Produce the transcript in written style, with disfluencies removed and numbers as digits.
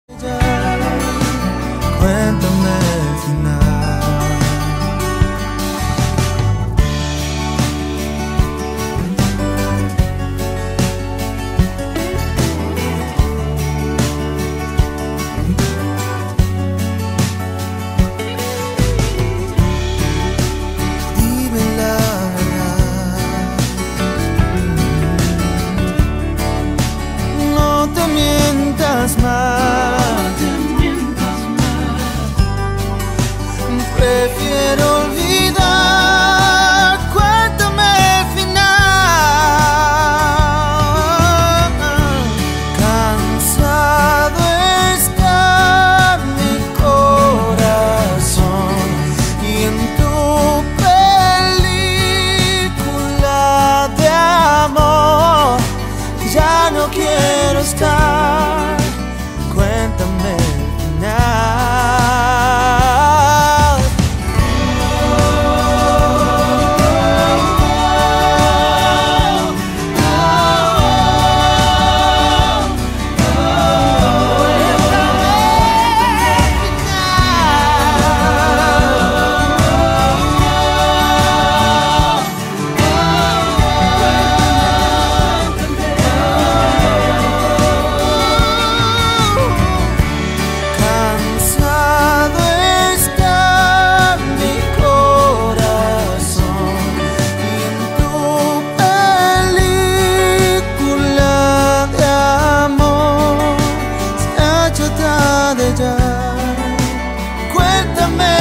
Cuéntame el final. Dime la verdad, no te mientas más. Prefiero olvidar, cuéntame el final. Cansado está mi corazón y en tu película de amor ya no quiero estar. Cuéntame el final. Cuéntame